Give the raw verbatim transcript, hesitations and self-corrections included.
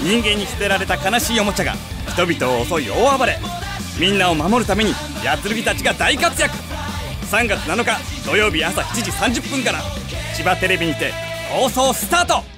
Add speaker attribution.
Speaker 1: 人間に捨てられた悲しいおもちゃが人々を襲い大暴れ。みんなを守るためにやつるぎたちが大活躍。さんがつなのか土曜日朝しちじさんじゅっぷんから千葉テレビにて放送スタート。